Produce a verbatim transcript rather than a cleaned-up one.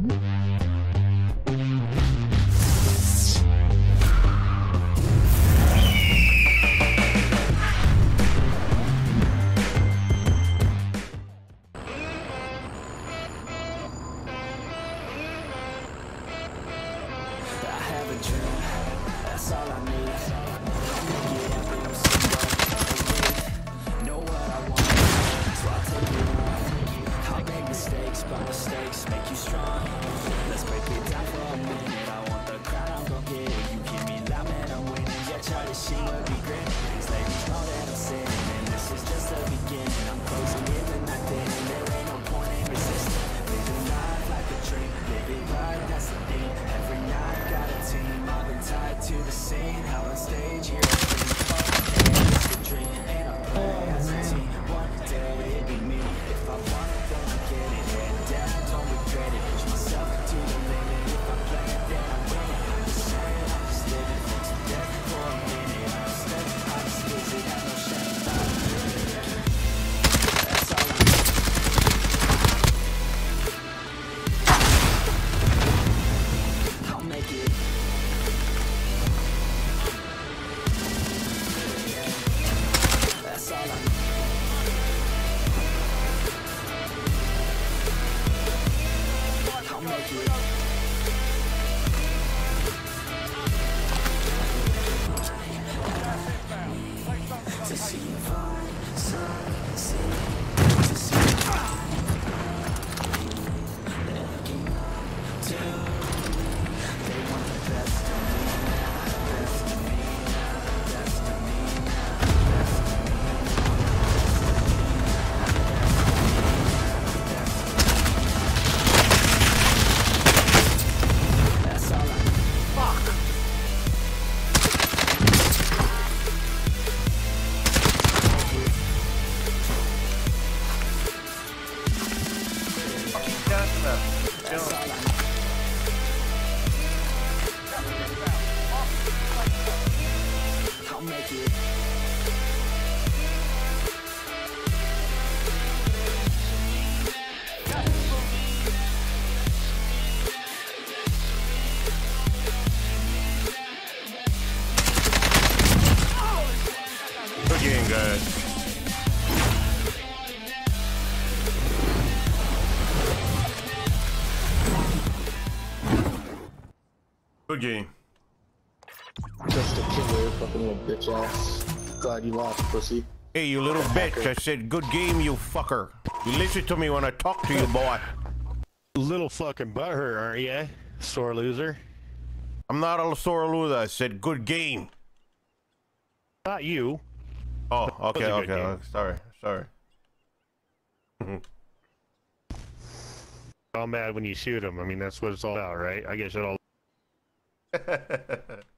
Good game, guys. Good game. Just a killer, fucking little bitch ass. Glad you lost, pussy. Hey, you little bitch. I said good game, you fucker. You listen to me when I talk to you, boy. Little fucking butthurt, aren't you? Sore loser. I'm not a sore loser. I said good game. Not you. Oh, okay, okay. Game. okay. Sorry, sorry. All mad when you shoot him. I mean, that's what it's all about, right? I guess it all.